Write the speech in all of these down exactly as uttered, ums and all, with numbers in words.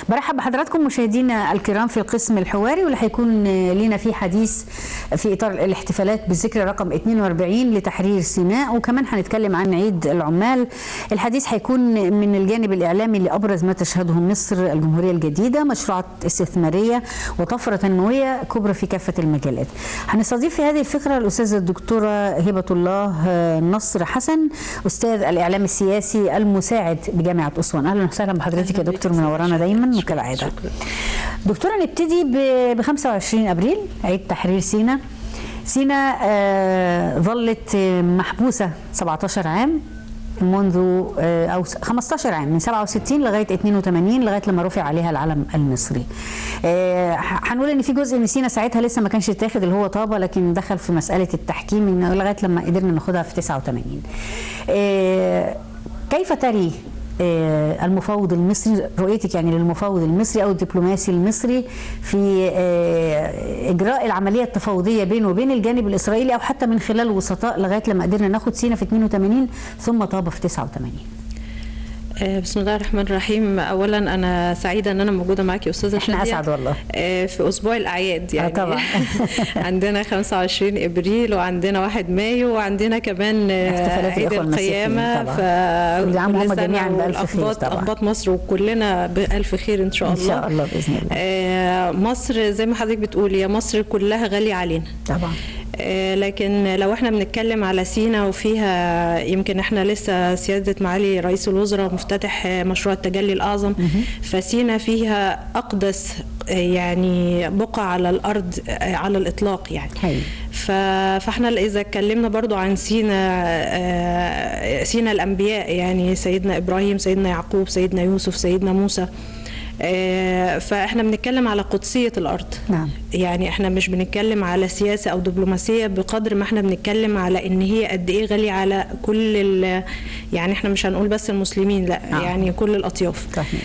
برحب بحضراتكم مشاهدينا الكرام في القسم الحواري، واللي هيكون لنا فيه حديث في اطار الاحتفالات بالذكرى رقم اثنين وأربعين لتحرير سيناء، وكمان هنتكلم عن عيد العمال. الحديث هيكون من الجانب الاعلامي لابرز ما تشهده مصر الجمهوريه الجديده، مشروعات استثماريه وطفره تنمويه كبرى في كافه المجالات. هنستضيف في هذه الفكره الاستاذه الدكتوره هبه الله نصر حسن، استاذ الاعلام السياسي المساعد بجامعه اسوان. اهلا وسهلا بحضرتك يا دكتور، منورانا دايما وكالعاده. دكتوره، نبتدي ب خمسة وعشرين أبريل عيد تحرير سيناء. سيناء آه ظلت محبوسه سبعتاشر عام منذ آه او خمستاشر عام، من سبعة وستين لغايه اتنين وتمانين، لغايه لما رفع عليها العلم المصري. آه هنقول ان في جزء من سيناء ساعتها لسه ما كانش اتاخد اللي هو طابه، لكن دخل في مساله التحكيم لغايه لما قدرنا ناخدها في تسعة وتمانين. آه كيف تري المفاوض المصري، رؤيتك يعني للمفاوض المصري او الدبلوماسي المصري في اجراء العمليه التفاوضيه بينه وبين الجانب الاسرائيلي، او حتى من خلال وسطاء لغايه لما قدرنا ناخد سيناء في اتنين وتمانين ثم طابه في تسعة وتمانين؟ بسم الله الرحمن الرحيم. اولا انا سعيده ان انا موجوده معاكي يا استاذه شادية. احنا اسعد والله. في اسبوع الاعياد يعني. طبعا. عندنا خمسة وعشرين ابريل وعندنا واحد مايو وعندنا كمان عيد القيامه. كل عام وهم جميعا بالف خير طبعا. اقباط مصر وكلنا بالف خير ان شاء الله. ان شاء الله باذن الله. مصر زي ما حضرتك بتقولي يا مصر كلها غاليه علينا طبعا. لكن لو احنا بنتكلم على سيناء وفيها، يمكن احنا لسه سيادة معالي رئيس الوزراء مفتتح مشروع التجلي الأعظم، فسيناء فيها أقدس يعني بقعة على الأرض على الإطلاق يعني. هي. فاحنا إذا اتكلمنا برضو عن سيناء، سيناء الأنبياء يعني سيدنا إبراهيم، سيدنا يعقوب، سيدنا يوسف، سيدنا موسى، فاحنا بنتكلم على قدسية الأرض. نعم. يعني احنا مش بنتكلم على سياسة أو دبلوماسية بقدر ما احنا بنتكلم على إن هي قد إيه غالية على كل ال، يعني احنا مش هنقول بس المسلمين، لا آه. يعني كل الأطياف. صحيح.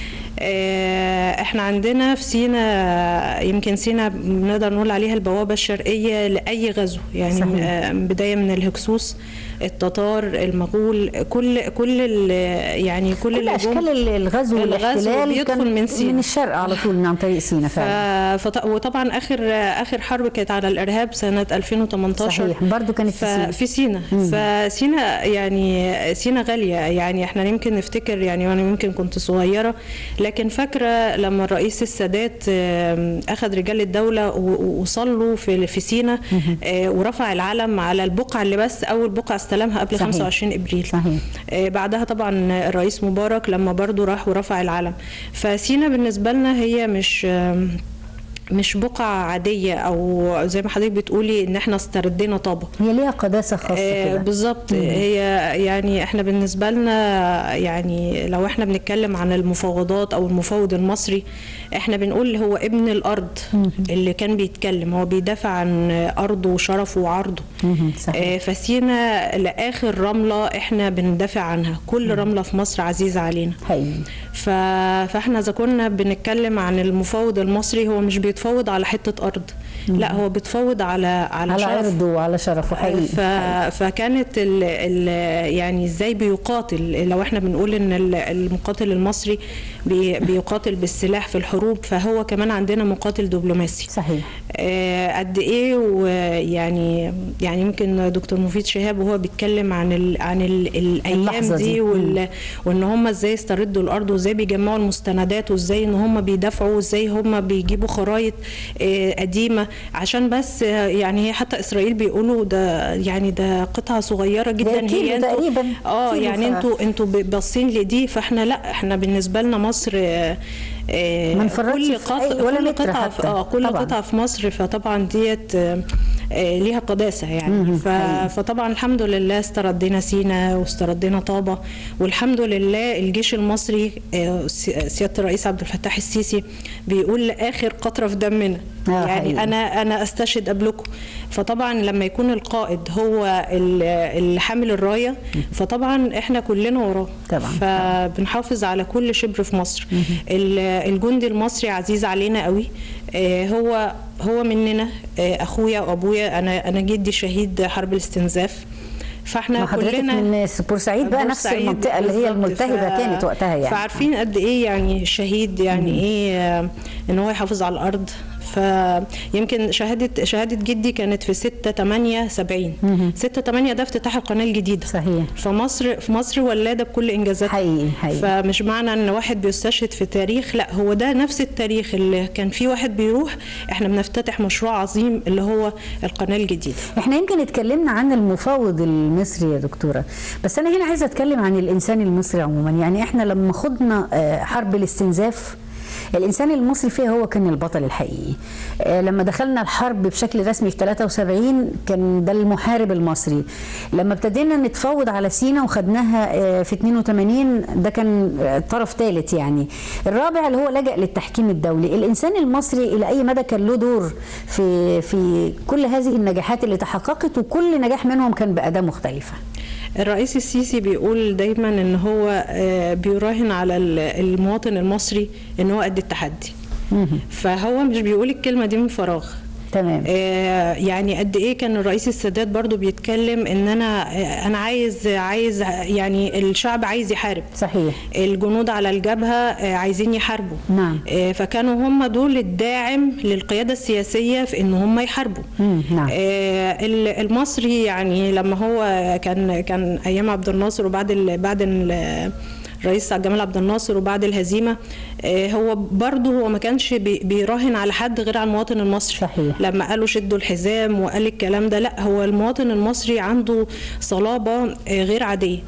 احنا عندنا في سيناء، يمكن سيناء بنقدر نقول عليها البوابة الشرقية لأي غزو يعني. صحيح. بداية من الهكسوس، التتار، المغول، كل كل يعني كل, كل اشكال الغزو والاحتلال بيدخل من سيناء، من الشرق على طول من عن طريق سيناء فعلا. ف... وطبعا اخر اخر حرب كانت على الارهاب سنه ألفين وتمنتاشر. صحيح، برضه كانت في سيناء. في سيناء فسيناء يعني سيناء غاليه يعني. احنا يمكن نفتكر يعني، وانا يمكن كنت صغيره، لكن فاكره لما الرئيس السادات اخذ رجال الدوله وصلوا في في سيناء ورفع العلم على البقعه اللي بس اول بقعه استلمها قبل. صحيح. خمسة وعشرين ابريل. صحيح. بعدها طبعا الرئيس مبارك لما برضو راح ورفع العلم. فسيناء بالنسبه لنا هي مش مش بقعة عادية، أو زي ما حضرتك بتقولي إن إحنا استردينا طابة. هي ليها قداسة خاصة آه كده. بالظبط. هي يعني إحنا بالنسبة لنا يعني لو إحنا بنتكلم عن المفاوضات أو المفاوض المصري، إحنا بنقول هو ابن الأرض. مم. اللي كان بيتكلم هو بيدافع عن أرضه وشرفه وعرضه. آه فسينا لآخر رملة إحنا بندافع عنها. كل مم. رملة في مصر عزيزة علينا. حقيقي. فإحنا إذا كنا بنتكلم عن المفاوض المصري، هو مش بيتفاوض بيتفاوض على حته ارض، لا هو بيتفاوض على على, على شرف، عرضه وعلى شرفه. حقيقي. ف... فكانت ال... ال... يعني ازاي بيقاتل. لو احنا بنقول ان المقاتل المصري بي... بيقاتل بالسلاح في الحروب، فهو كمان عندنا مقاتل دبلوماسي. صحيح. آه قد ايه. ويعني يعني يمكن دكتور مفيد شهاب وهو بيتكلم عن ال... عن ال... الايام دي, دي. وال... وان هم ازاي استردوا الارض، وازاي بيجمعوا المستندات، وازاي ان هم بيدافعوا، وازاي هم بيجيبوا خرايط قديمه عشان بس يعني. هي حتى اسرائيل بيقولوا ده يعني ده قطعه صغيره جدا هي تقريبا. اه يعني انتوا انتوا باصين لدي، فاحنا لا، احنا بالنسبه لنا مصر ما نفرطش كل قطعه ولا قطعه اه كل قطعه في مصر، فطبعا ديت ليها قداسه يعني. فطبعا الحمد لله استردينا سيناء واستردينا طابه، والحمد لله الجيش المصري سياده الرئيس عبد الفتاح السيسي بيقول اخر قطره في دمنا. آه يعني حقيقي. انا انا استشهد قبلكم. فطبعا لما يكون القائد هو اللي حامل الرايه، فطبعا احنا كلنا وراه. طبعا. فبنحافظ على كل شبر في مصر. الجندي المصري عزيز علينا قوي. هو هو مننا. اخويا وابويا، انا انا جدي شهيد حرب الاستنزاف، فاحنا كلنا من الناس بورسعيد بقى نفس المنطقه اللي هي الملتهبه ف... كانت وقتها يعني، فعارفين قد ايه يعني الشهيد يعني مم. ايه ان هو يحافظ على الارض. فيمكن شهاده شهاده جدي كانت في ستة تمانية سبعين، ستة تمانية ده افتتاح القناه الجديده. صحيح. فمصر في مصر ولاده بكل انجازاتها. حقيقي حقيقي. فمش معنى ان واحد بيستشهد في تاريخ، لا هو ده نفس التاريخ اللي كان فيه واحد بيروح احنا بنفتتح مشروع عظيم اللي هو القناه الجديده. احنا يمكن اتكلمنا عن المفاوض المصري يا دكتوره، بس انا هنا عايزه اتكلم عن الانسان المصري عموما. يعني احنا لما خضنا حرب الاستنزاف الإنسان المصري فيها هو كان البطل الحقيقي. لما دخلنا الحرب بشكل رسمي في ثلاثة وسبعين كان ده المحارب المصري. لما ابتدينا نتفاوض على سينا وخدناها في اتنين وتمانين ده كان طرف ثالث يعني. الرابع اللي هو لجأ للتحكيم الدولي. الإنسان المصري إلى أي مدى كان له دور في في كل هذه النجاحات اللي تحققت، وكل نجاح منهم كان بأداة مختلفة؟ الرئيس السيسي بيقول دايما ان هو بيراهن على المواطن المصري ان هو قد التحدي. فهو مش بيقول الكلمه دي من فراغ. تمام. آه يعني قد ايه كان الرئيس السادات برضو بيتكلم ان انا انا عايز عايز يعني الشعب عايز يحارب. صحيح. الجنود على الجبهه آه عايزين يحاربوا. نعم. آه فكانوا هم دول الداعم للقياده السياسيه في ان هم يحاربوا. نعم. آه المصري يعني لما هو كان كان ايام عبد الناصر وبعد ال بعد ال الرئيس جمال عبد الناصر وبعد الهزيمه هو برضه هو ما كانش بيراهن على حد غير على المواطن المصري. صحيح. لما قالوا شدوا الحزام وقال الكلام ده، لا هو المواطن المصري عنده صلابه غير عاديه.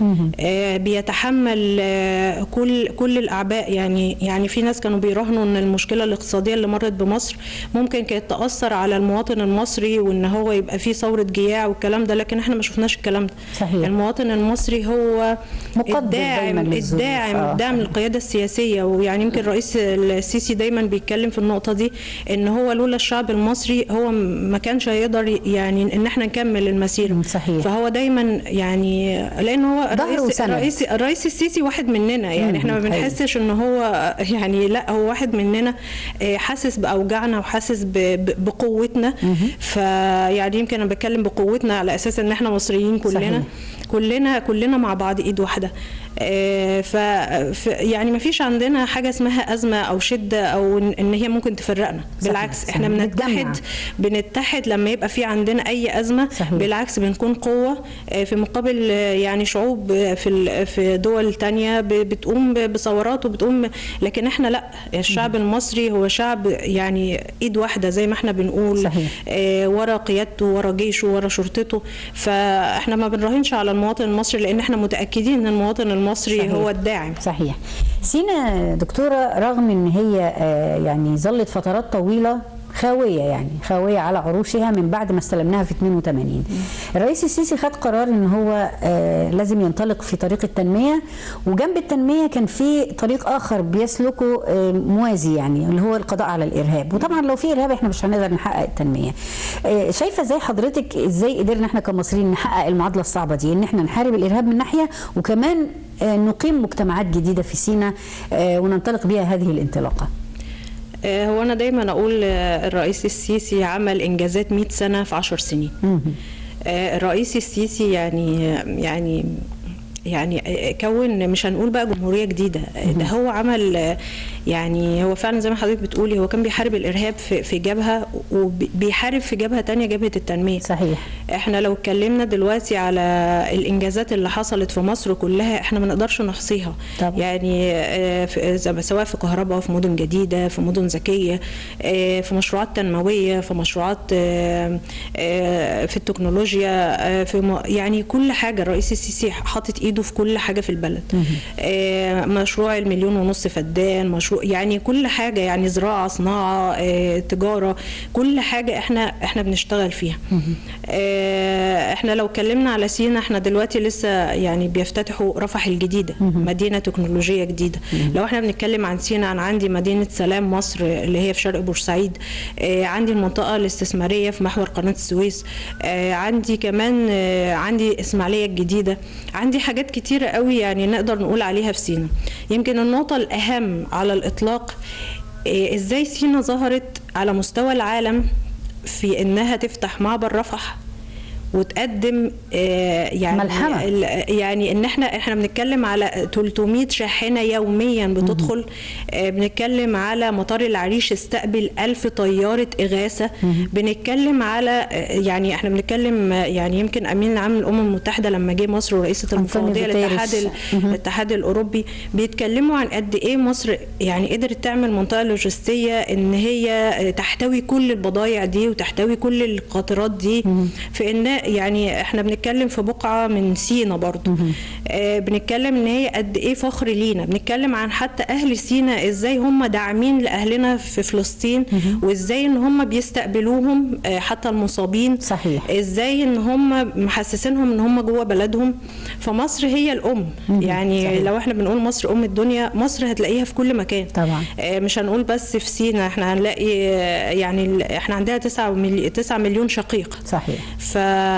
بيتحمل كل كل الاعباء. يعني يعني في ناس كانوا بيراهنوا ان المشكله الاقتصاديه اللي مرت بمصر ممكن كانت تاثر على المواطن المصري وان هو يبقى فيه ثوره جياع والكلام ده، لكن احنا ما شفناش الكلام ده. صحيح. المواطن المصري هو الداعم الداعم آه. الداعم للقياده السياسيه. ويعني يمكن الرئيس السيسي دايما بيتكلم في النقطه دي ان هو لولا الشعب المصري هو ما كانش هيقدر يعني ان احنا نكمل المسيره. صحيح. فهو دايما يعني لان هو الرئيس الرئيس الرئيس السيسي واحد مننا. يعني احنا ما بنحسش ان هو يعني لا هو واحد مننا، حاسس باوجاعنا وحاسس بقوتنا. فيعني يمكن انا بتكلم بقوتنا على اساس ان احنا مصريين كلنا. صحيح. كلنا كلنا مع بعض ايد واحده. ف يعني ما فيش عندنا حاجه اسمها ازمه او شده او ان هي ممكن تفرقنا. بالعكس احنا بنتحد بنتحد لما يبقى في عندنا اي ازمه. صحيح. بالعكس بنكون قوه في مقابل يعني شعوب في في دول تانية بتقوم بثورات وبتقوم، لكن احنا لا، الشعب المصري هو شعب يعني ايد واحده زي ما احنا بنقول. صحيح. ورا قيادته ورا جيشه ورا شرطته. فاحنا ما بنراهنش على المواطن المصري لان احنا متاكدين ان المواطن المصري صحيح. هو الداعم. صحيح. سينا دكتوره رغم ان هي يعني ظلت فترات طويله خاويه، يعني خاويه على عروشها من بعد ما استلمناها في اتنين وتمانين. الرئيس السيسي خد قرار ان هو آه لازم ينطلق في طريق التنميه، وجنب التنميه كان في طريق اخر بيسلكه آه موازي، يعني اللي هو القضاء على الارهاب. وطبعا لو في ارهاب احنا مش هنقدر نحقق التنميه. آه شايفه ازاي حضرتك ازاي قدرنا احنا كمصريين نحقق المعادله الصعبه دي، ان احنا نحارب الارهاب من ناحيه وكمان آه نقيم مجتمعات جديده في سينا آه وننطلق بها هذه الانطلاقه؟ هو أنا دايما أقول الرئيس السيسي عمل إنجازات مئة سنة في عشر سنين. الرئيس السيسي يعني يعني يعني كون مش هنقول بقى جمهورية جديدة، ده هو عمل يعني هو فعلا زي ما حضرتك بتقولي هو كان بيحارب الإرهاب في في جبهة وبيحارب في جبهة تانية جبهة التنمية. صحيح. احنا لو اتكلمنا دلوقتي على الإنجازات اللي حصلت في مصر كلها احنا ما نقدرش نحصيها. طبعا. يعني سواء في كهرباء، في مدن جديدة، في مدن ذكية، في مشروعات تنموية، في مشروعات في التكنولوجيا، في يعني كل حاجة الرئيس السيسي حاطط ايده في كل حاجة في البلد. مشروع المليون ونص فدان، مشروع يعني كل حاجه، يعني زراعه، صناعه، اه، تجاره، كل حاجه احنا احنا بنشتغل فيها. اه احنا لو اتكلمنا على سينا احنا دلوقتي لسه يعني بيفتتحوا رفح الجديده، مدينه تكنولوجيه جديده. لو احنا بنتكلم عن سينا انا عندي مدينه سلام مصر اللي هي في شرق بورسعيد، اه عندي المنطقه الاستثماريه في محور قناه السويس، اه عندي كمان اه عندي اسماعيليه الجديده، عندي حاجات كتيره قوي يعني نقدر نقول عليها في سينا. يمكن النقطه الاهم على الإطلاق إزاي سينا ظهرت على مستوى العالم في إنها تفتح معبر رفح وتقدم يعني ملحمة. يعني ان احنا احنا بنتكلم على ثلاثمية شاحنه يوميا بتدخل. بنتكلم على مطار العريش استقبل ألف طياره اغاثه. بنتكلم على يعني احنا بنتكلم يعني يمكن امين العام للامم المتحده لما جه مصر ورئيسه المفوضيه للاتحاد الاتحاد الاوروبي بيتكلموا عن قد ايه مصر يعني قدرت تعمل منطقه لوجستيه ان هي تحتوي كل البضائع دي وتحتوي كل القاطرات دي. في ان يعني احنا بنتكلم في بقعه من سينا برضو. آه بنتكلم ان هي قد ايه فخر لينا. بنتكلم عن حتى اهل سينا ازاي هم داعمين لاهلنا في فلسطين وازاي ان هم بيستقبلوهم آه حتى المصابين. صحيح. ازاي ان هم محسسينهم ان هم جوه بلدهم. فمصر هي الام يعني. صحيح. لو احنا بنقول مصر ام الدنيا مصر هتلاقيها في كل مكان طبعا. آه مش هنقول بس في سينا احنا هنلاقي آه يعني احنا عندنا تسعة مليون شقيق. صحيح. ف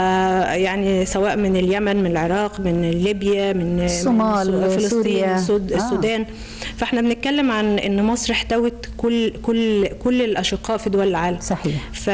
يعني سواء من اليمن من العراق من ليبيا من الصومال من فلسطين سوريا السود السودان آه. فاحنا بنتكلم عن ان مصر احتوت كل كل كل الاشقاء في دول العالم. صحيح. ف...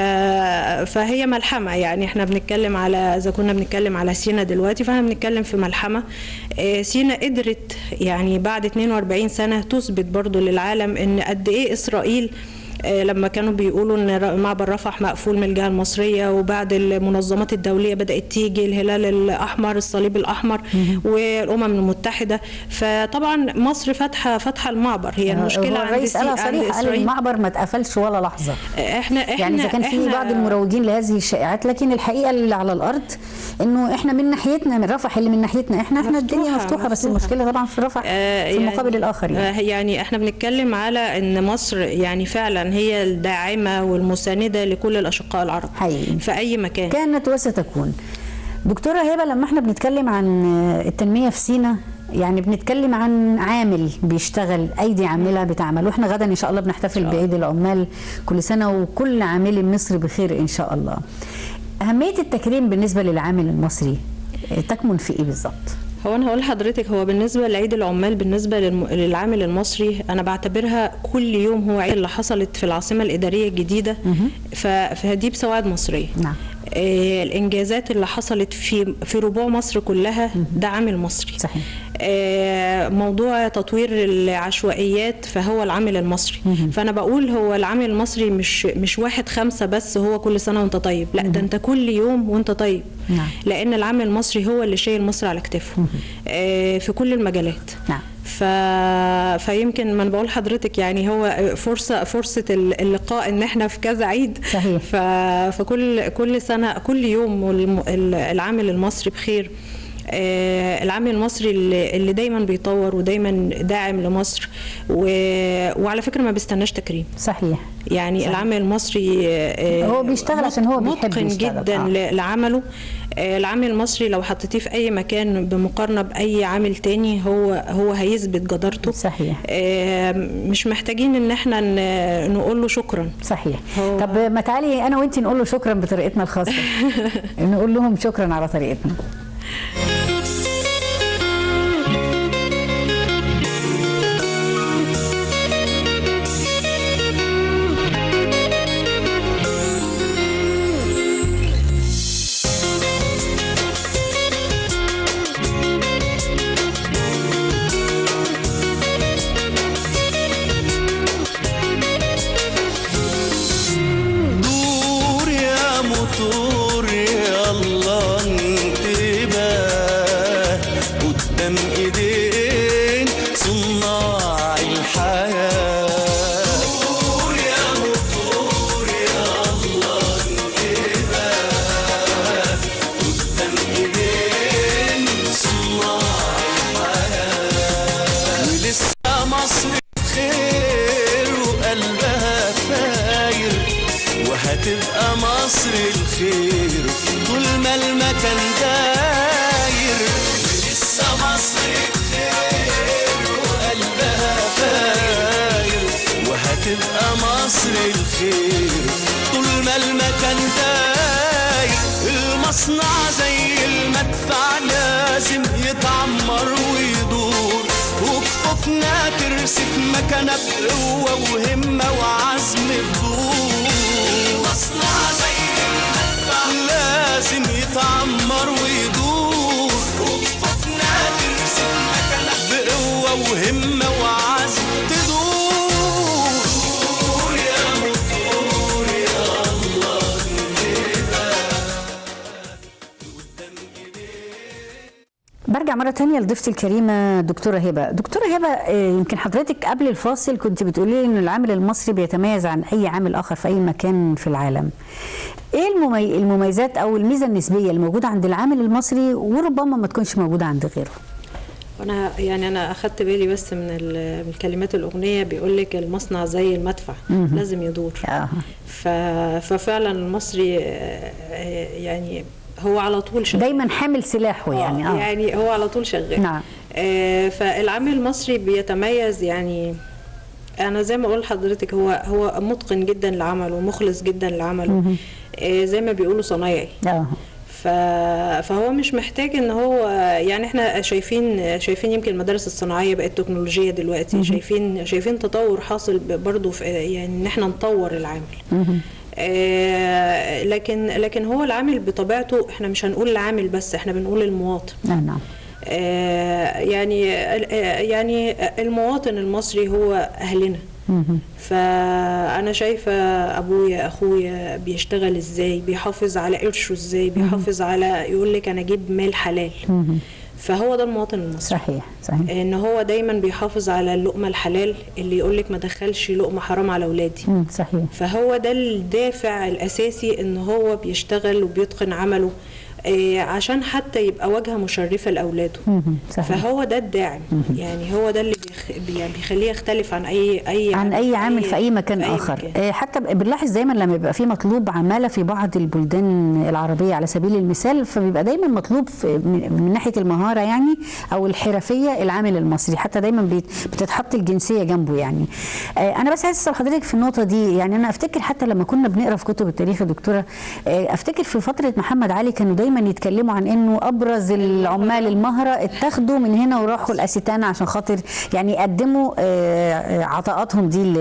فهي ملحمه يعني. احنا بنتكلم على اذا كنا بنتكلم على سينا دلوقتي فاحنا بنتكلم في ملحمه. سينا قدرت يعني بعد اتنين وأربعين سنه تثبت برضو للعالم ان قد ايه اسرائيل لما كانوا بيقولوا ان معبر رفح مقفول من الجهه المصريه وبعد المنظمات الدوليه بدات تيجي الهلال الاحمر الصليب الاحمر والامم المتحده. فطبعا مصر فاتحه فاتحه المعبر. هي المشكله عند الرئيس قال صريح قال المعبر ما اتقفلش ولا لحظه. احنا احنا يعني اذا كان في بعض المروجين لهذه الشائعات لكن الحقيقه اللي على الارض انه احنا من ناحيتنا من رفح اللي من ناحيتنا احنا احنا الدنيا مفتوحه, مفتوحة بس المشكله طبعا في رفح آه في المقابل يعني الاخر يعني. يعني احنا بنتكلم على ان مصر يعني فعلا هي الداعمه والمسانده لكل الاشقاء العرب حقيقي. في اي مكان كانت وستكون. دكتوره هبه لما احنا بنتكلم عن التنميه في سينا يعني بنتكلم عن عامل بيشتغل ايدي عامله بتعمل واحنا غدا ان شاء الله بنحتفل بعيد العمال كل سنه وكل عامل مصري بخير ان شاء الله. اهميه التكريم بالنسبه للعامل المصري تكمن في ايه بالظبط؟ هو انا هقول لحضرتك هو بالنسبه لعيد العمال بالنسبه للعامل المصري انا بعتبرها كل يوم هو عيد اللي حصلت في العاصمه الاداريه الجديده. فدي بسواعد مصريه. نعم. آه الانجازات اللي حصلت في في ربوع مصر كلها ده عامل مصري. صحيح. آه موضوع تطوير العشوائيات فهو العامل المصري. مم. فانا بقول هو العامل المصري مش مش واحد خمسة بس هو كل سنه وانت طيب لا مم. ده انت كل يوم وانت طيب. نعم. لان العامل المصري هو اللي شايل مصر على كتافه آه في كل المجالات. نعم. ف... فيمكن ما انا بقول لحضرتك يعني هو فرصه فرصه اللقاء ان احنا في كذا عيد. صحيح. ف... فكل كل سنه كل يوم العامل المصري بخير. آه العامل المصري اللي, اللي دايما بيطور ودايما داعم لمصر و... وعلى فكره ما بيستناش تكريم. صحيح. يعني صحيح. العامل المصري آه هو بيشتغل عشان هو بيحب متقن جدا آه. لعمله. آه العامل المصري لو حطيتيه في اي مكان بمقارنه باي عامل تاني هو هو هيثبت جدارته. صحيح. آه مش محتاجين ان احنا نقول له شكرا. صحيح. طب ما تعالي انا وانت نقول له شكرا بطريقتنا الخاصه. نقول لهم شكرا على طريقتنا. هتبقى مصر الخير طول ما المكان داير. لسه مصر بخير وقلبها فاير وهتبقى مصر الخير طول ما المكان داير. المصنع زي المدفع لازم يتعمر ويدور وكفوفنا ترسف مكانها بقوة وهمة وعزم بدور. المصنع زي المدفع لازم يتعمر هرجع مره ثانيه لضيفتي الكريمه دكتوره هبه. دكتوره هبه يمكن حضرتك قبل الفاصل كنت بتقولي لي ان العامل المصري بيتميز عن اي عامل اخر في اي مكان في العالم. ايه الممي... المميزات او الميزه النسبيه اللي موجوده عند العامل المصري وربما ما تكونش موجوده عند غيره؟ انا يعني انا اخدت بالي بس من من كلمات الاغنيه، بيقول لك المصنع زي المدفع مم. لازم يدور. آه. ف... ففعلا المصري يعني هو على طول شغال، دايما حامل سلاحه يعني. اه يعني هو على طول شغال. نعم. آه فالعامل المصري بيتميز، يعني انا زي ما اقول لحضرتك هو هو متقن جدا لعمله ومخلص جدا لعمله. آه زي ما بيقولوا صنايعي. اه فهو مش محتاج ان هو، يعني احنا شايفين شايفين يمكن المدارس الصناعيه بقت تكنولوجيه دلوقتي. مم. شايفين شايفين تطور حاصل برضو في يعني ان احنا نطور العامل. مم. آه لكن لكن هو العامل بطبيعته احنا مش هنقول العامل بس، احنا بنقول المواطن. نعم. آه يعني يعني المواطن المصري هو اهلنا. فأنا شايفة أبويا أخويا بيشتغل إزاي، بيحافظ على قرشه إزاي، بيحافظ على يقول لك أنا أجيب مال حلال. فهو ده المواطن المصري. صحيح صحيح. إن هو دايما بيحافظ على اللقمة الحلال، اللي يقول لك ما دخلش لقمة حرام على أولادي. صحيح. فهو ده الدافع الأساسي إن هو بيشتغل وبيتقن عمله عشان حتى يبقى واجهه مشرفه لاولاده. فهو ده الداعم. يعني هو ده اللي بيخليه يختلف عن اي اي عن اي عامل في اي مكان في اخر. أي مكان. حتى بنلاحظ دايما لما بيبقى في مطلوب عماله في بعض البلدان العربيه على سبيل المثال، فبيبقى دايما مطلوب من ناحيه المهاره يعني او الحرفيه العامل المصري، حتى دايما بتتحط الجنسيه جنبه. يعني انا بس عايز اسال حضرتك في النقطه دي. يعني انا افتكر حتى لما كنا بنقرا في كتب التاريخ يا دكتوره، افتكر في فتره محمد علي كانوا دايما يتكلموا عن انه ابرز العمال المهره اتاخدوا من هنا وراحوا الاستانه عشان خاطر يعني يقدموا عطاءاتهم دي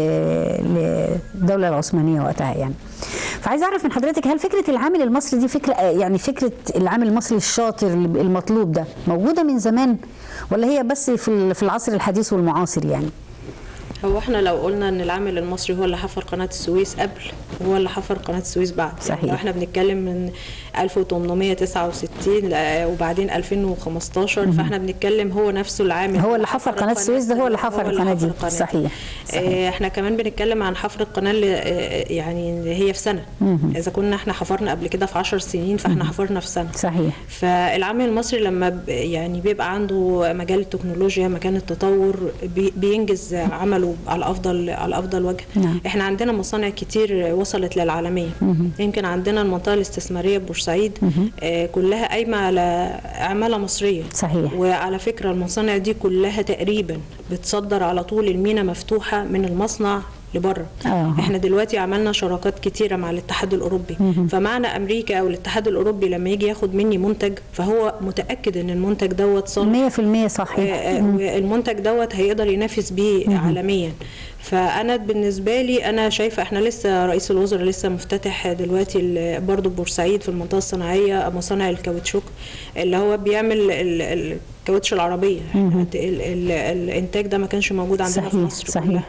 للدوله العثمانيه وقتها. يعني فعايز اعرف من حضرتك، هل فكره العامل المصري دي فكره يعني فكره العامل المصري الشاطر المطلوب ده موجوده من زمان ولا هي بس في في العصر الحديث والمعاصر؟ يعني هو احنا لو قلنا ان العامل المصري هو اللي حفر قناه السويس قبل، هو اللي حفر قناه السويس بعد. صحيح. يعني لو احنا بنتكلم من ألف وثمانمائة وتسعة وستين وبعدين ألفين وخمستاشر، مم. فاحنا بنتكلم هو نفسه العامل هو اللي حفر قناه السويس ده، هو اللي حفر القناه دي. صحيح. صحيح. احنا كمان بنتكلم عن حفر القناه اللي يعني هي في سنه. مم. اذا كنا احنا حفرنا قبل كده في عشر سنين فاحنا مم. حفرنا في سنه. صحيح. فالعامل المصري لما يعني بيبقى عنده مجال التكنولوجيا، مكان التطور، بينجز عمله على افضل على افضل وجه. نعم. احنا عندنا مصانع كتير وصلت للعالميه. مم. يمكن عندنا المنطقه الاستثماريه بورسعيد آه كلها قايمه على عماله مصريه. صحيح. وعلى فكره المصانع دي كلها تقريبا بتصدر على طول، المينا مفتوحه من المصنع لبره. أوه. احنا دلوقتي عملنا شراكات كتيره مع الاتحاد الاوروبي. مم. فمعنى امريكا او الاتحاد الاوروبي لما يجي ياخد مني منتج فهو متاكد ان المنتج دوت صالح مية في المية. صحيح. آه المنتج دوت هيقدر ينافس بيه عالميا. فانا بالنسبه لي انا شايفه احنا لسه رئيس الوزراء لسه مفتتح دلوقتي برضه بورسعيد في المنطقه الصناعيه مصانع الكاوتشوك اللي هو بيعمل الكاوتش العربيه. الانتاج ده ما كانش موجود عندنا. صحيح. في مصر. صحيح. كلها.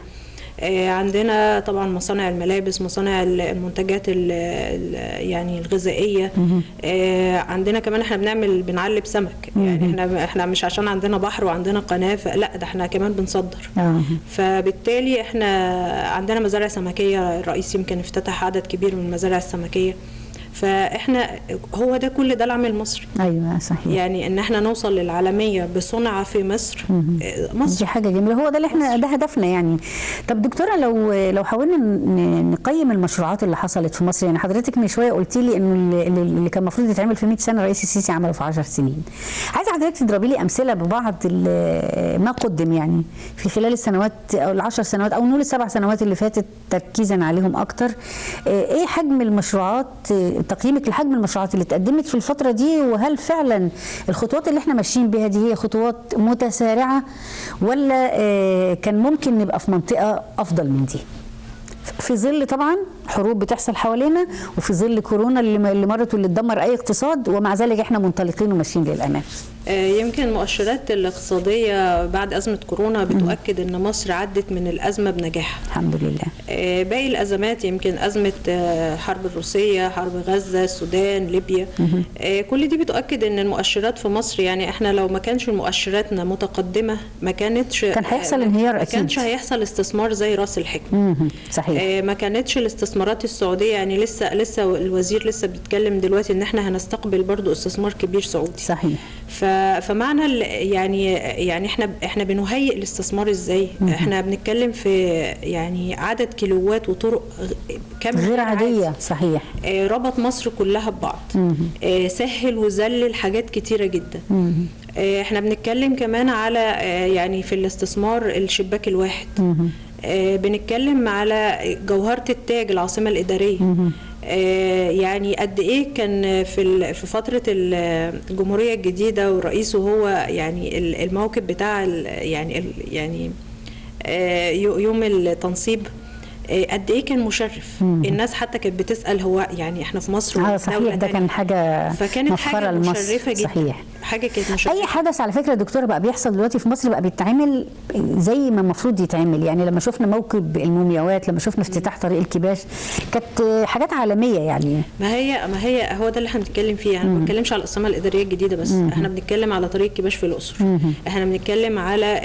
عندنا طبعا مصانع الملابس، مصانع المنتجات يعني الغذائيه. عندنا كمان احنا بنعمل بنعلب سمك. يعني احنا احنا مش عشان عندنا بحر وعندنا قناه، لا ده احنا كمان بنصدر. فبالتالي احنا عندنا مزارع سمكيه، الرئيس يمكن افتتح عدد كبير من المزارع السمكيه. فاحنا هو ده كل ده العمل المصري. ايوه صحيح. يعني ان احنا نوصل للعالميه بصنعه في مصر. مصر دي حاجه جميله، هو ده اللي احنا ده هدفنا يعني. طب دكتوره لو لو حاولنا نقيم المشروعات اللي حصلت في مصر، يعني حضرتك من شويه قلتي لي انه اللي كان المفروض يتعمل في مئة سنه الرئيس السيسي عمله في عشر سنين. عايزه حضرتك تضربي لي امثله ببعض ما قدم يعني في خلال السنوات او العشر سنوات او نقول السبع سنوات اللي فاتت تركيزا عليهم اكتر. ايه حجم المشروعات، تقييمك لحجم المشروعات اللي اتقدمت في الفترة دي، وهل فعلا الخطوات اللي احنا ماشيين بها دي هي خطوات متسارعة ولا كان ممكن نبقى في منطقة أفضل من دي؟ في ظل طبعا حروب بتحصل حوالينا، وفي ظل كورونا اللي مرت واللي تدمر اي اقتصاد، ومع ذلك احنا منطلقين وماشيين للامام. يمكن المؤشرات الاقتصاديه بعد ازمه كورونا بتؤكد ان مصر عدت من الازمه بنجاح الحمد لله. باقي الازمات يمكن ازمه حرب الروسيه، حرب غزه، السودان، ليبيا، كل دي بتؤكد ان المؤشرات في مصر، يعني احنا لو ما كانش مؤشراتنا متقدمه ما كانتش كان هيحصل انهيار اكيد، ما كانش هيحصل استثمار زي راس الحكمه. صحيح. ما كانتش الاستثمارات السعوديه، يعني لسه لسه الوزير لسه بيتكلم دلوقتي ان احنا هنستقبل برضو استثمار كبير سعودي. صحيح. فمعنى يعني يعني احنا احنا بنهيئ الاستثمار ازاي؟ مم. احنا بنتكلم في يعني عدد كيلوات وطرق كم غير عاديه. عادي. صحيح. اه ربط مصر كلها ببعض. اه سهل وذلل حاجات كتيره جدا. مم. اه احنا بنتكلم كمان على اه يعني في الاستثمار الشباك الواحد. مم. اه بنتكلم على جوهره التاج العاصمه الاداريه. مم. يعني قد ايه كان في في فتره الجمهوريه الجديده ورئيسه هو يعني الموكب بتاع يعني يعني يوم التنصيب قد ايه كان مشرف. مم. الناس حتى كانت بتسال هو يعني احنا في مصر اه صحيح، ده كان حاجه فكانت حاجه مشرفه جدا. صحيح. حاجه كانت مشرفه. اي حدث على فكره يا دكتوره بقى بيحصل دلوقتي في مصر بقى بيتعمل زي ما المفروض يتعمل، يعني لما شفنا موكب المومياوات، لما شفنا افتتاح طريق الكباش، كانت حاجات عالميه يعني. ما هي ما هي هو ده اللي احنا بنتكلم فيه، يعني ما بنتكلمش على العاصمه الاداريه الجديده بس. مم. احنا بنتكلم على طريق الكباش في الاقصر. مم. احنا بنتكلم على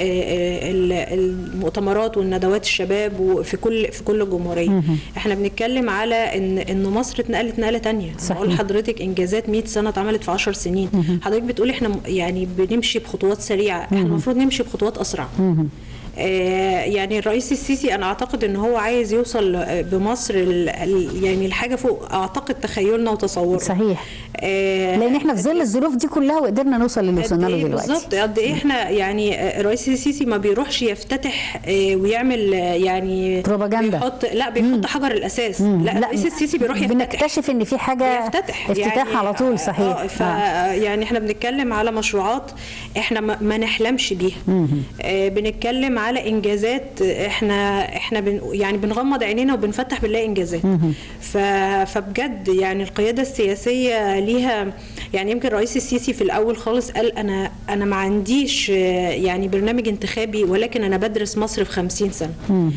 المؤتمرات والندوات الشباب وفي كل في كل الجمهوريه. مم. احنا بنتكلم على ان ان مصر اتنقلت نقله ثانيه. بقول لحضرتك انجازات مئة سنه اتعملت في عشر سنين. مم. حضرتك بتقولي احنا يعني بنمشي بخطوات سريعه، احنا المفروض نمشي بخطوات اسرع. مم. آه يعني الرئيس السيسي انا اعتقد ان هو عايز يوصل بمصر يعني الحاجه فوق اعتقد تخيلنا وتصورنا. صحيح. آه لان احنا في ظل الظروف دي كلها وقدرنا نوصل للي وصلنا له دلوقتي. بالظبط. قد ايه احنا يعني الرئيس السيسي ما بيروحش يفتتح آه ويعمل يعني بروباجندا، بيحط لا بيحط مم. حجر الاساس. مم. لا الرئيس السيسي بيروح يفتتح، بنكتشف ان في حاجه يفتتح افتتاح يعني على طول. صحيح. آه ف يعني احنا بنتكلم على مشروعات احنا ما نحلمش بيها. آه بنتكلم على انجازات احنا احنا بن يعني بنغمض عينينا وبنفتح بنلاقي انجازات. فبجد يعني القياده السياسيه ليها يعني يمكن الرئيس السيسي في الاول خالص قال انا انا ما عنديش يعني برنامج انتخابي، ولكن انا بدرس مصر في خمسين سنه.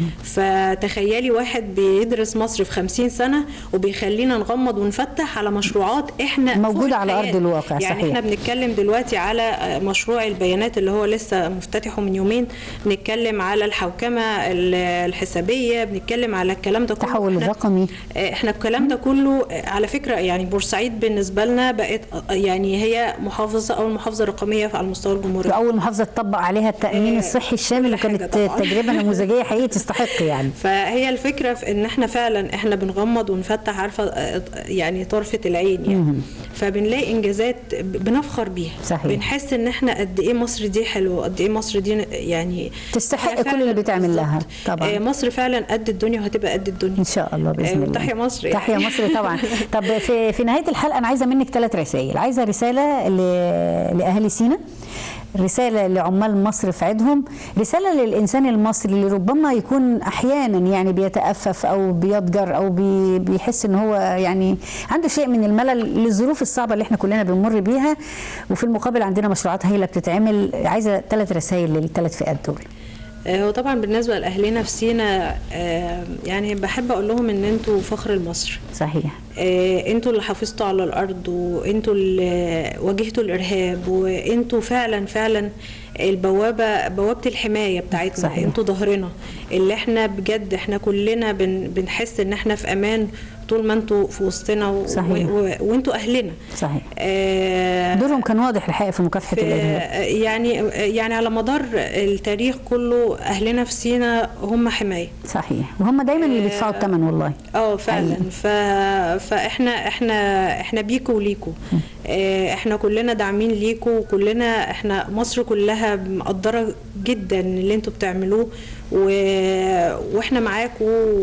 فتخيلي واحد بيدرس مصر في خمسين سنه وبيخلينا نغمض ونفتح على مشروعات احنا موجوده على ارض الواقع. يعني صحيح. احنا بنتكلم دلوقتي على مشروع البيانات اللي هو لسه مفتتحه من يومين، بنتكلم على الحوكمه الحسابيه، بنتكلم على الكلام ده كله، التحول الرقمي. احنا الكلام ده كله على فكره يعني بورسعيد بالنسبه لنا بقت يعني هي محافظه اول محافظه رقميه على مستوى الجمهوريه، واول محافظه تطبق عليها التامين اه الصحي الشامل، وكانت تجربه نموذجيه حقيقيه تستحق يعني. فهي الفكره في ان احنا فعلا احنا بنغمض ونفتح عارفه يعني طرفه العين يعني. مم. فبنلاقي انجازات بنفخر بيها. صحيح. بنحس ان احنا قد ايه مصر دي حلوه، قد ايه مصر دي يعني تستحق كل اللي بتعمل لها. طبعا مصر فعلا قد الدنيا وهتبقى قد الدنيا ان شاء الله باذن الله. تحيا مصر يعني. تحيا مصر طبعا. طب في في نهايه الحلقه انا عايزه منك ثلاث رسائل. عايزه رساله لاهالي سينا، رسالة لعمال مصر في عيدهم، رسالة للإنسان المصري اللي ربما يكون أحيانا يعني بيتأفف أو بيضجر أو بي بيحس إن هو يعني عنده شيء من الملل للظروف الصعبة اللي احنا كلنا بنمر بيها، وفي المقابل عندنا مشروعات هايلة بتتعمل. عايزة ثلاث رسائل للثلاث فئات دول. هو طبعا بالنسبه لاهلنا في سينا يعني بحب اقول لهم ان انتوا فخر لمصر. صحيح. انتوا اللي حافظتوا على الارض، وانتوا اللي واجهتوا الارهاب، وانتوا فعلا فعلا البوابه بوابه الحمايه بتاعتنا. صحيح. انتوا ظهرنا اللي احنا بجد احنا كلنا بن بنحس ان احنا في امان طول ما انتوا في وسطنا و... و... وانتوا اهلنا. صحيح. آه دورهم كان واضح الحقيقه في مكافحه في الارهاب. يعني يعني على مدار التاريخ كله اهلنا في سينا هم حمايه. صحيح. وهم دايما اللي بيدفعوا الثمن والله. اه فعلا. ف... فاحنا احنا احنا بيكوا وليكوا. اه احنا كلنا داعمين ليكوا، وكلنا احنا مصر كلها مقدره جدا اللي انتوا بتعملوه، و... واحنا معاكم،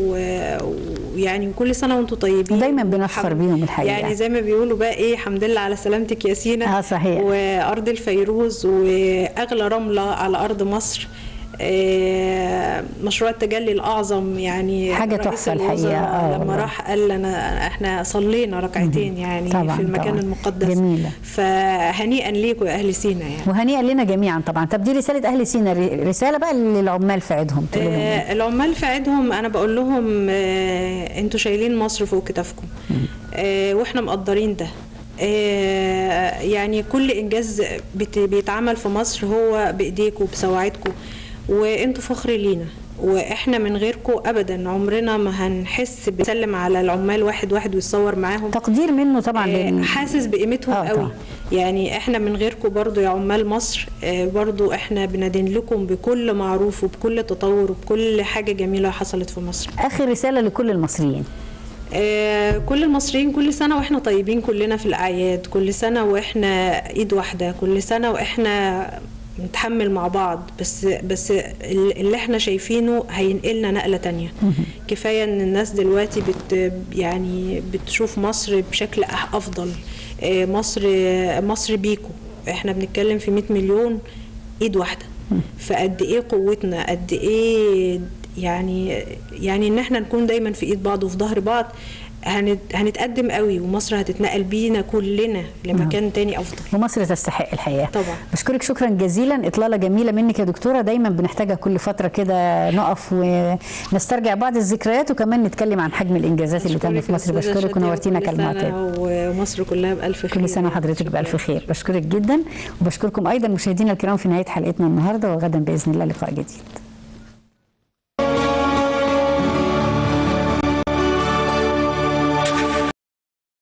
ويعني كل سنه وانتم طيبين. دايما بنفخر بيهم الحقيقه، يعني زي ما بيقولوا بقى ايه الحمد لله على سلامتك يا سينا. اه صحيح. وارض الفيروز واغلى رمله على ارض مصر. مشروع التجلي الاعظم يعني حاجه تحفه الحقيقه. آه لما راح قال لنا احنا صلينا ركعتين يعني طبعًا في المكان طبعًا المقدس. جميلة. فهنيئا ليكم يا اهل سينا يعني، وهنيئا لنا جميعا طبعا. طب دي رساله اهل سينا، رساله بقى للعمال في عيدهم. آه العمال في عيدهم انا بقول لهم آه انتوا شايلين مصر فوق كتافكم، آه واحنا مقدرين ده. آه يعني كل انجاز بيتعمل في مصر هو بايديكم بسواعدكم، وانتوا فخر لينا، واحنا من غيركم ابدا عمرنا ما هنحس بسلم على العمال واحد واحد ويتصور معاهم. تقدير منه طبعا. آه حاسس بقيمتهم آه قوي طبعا. يعني احنا من غيركم برضو يا عمال مصر آه برضو احنا بندين لكم بكل معروف وبكل تطور وبكل حاجه جميله حصلت في مصر. اخر رساله لكل المصريين. آه كل المصريين كل سنة وإحنا طيبين كلنا في الأعياد، كل سنة وإحنا إيد واحدة، كل سنة وإحنا نتحمل مع بعض، بس بس اللي إحنا شايفينه هينقلنا نقلة تانية. كفاية إن الناس دلوقتي بت يعني بتشوف مصر بشكل أفضل. آه مصر مصر بيكو، إحنا بنتكلم في مئة مليون إيد واحدة، فقد إيه قوتنا، قد إيه يعني يعني ان احنا نكون دايما في ايد بعض وفي ظهر بعض، هنتقدم قوي، ومصر هتتنقل بينا كلنا لمكان تاني افضل، ومصر تستحق الحقيقه. طبعا. بشكرك شكرا جزيلا، اطلاله جميله منك يا دكتوره، دايما بنحتاجها كل فتره كده، نقف ونسترجع بعض الذكريات وكمان نتكلم عن حجم الانجازات اللي تمت في مصر. بشكرك ونورتينا كالمعتاد، ومصر كلها بالف خير. كل سنه وحضرتك بالف خير. بشكرك جدا، وبشكركم ايضا مشاهدينا الكرام في نهايه حلقتنا النهارده، وغدا باذن الله لقاء جديد.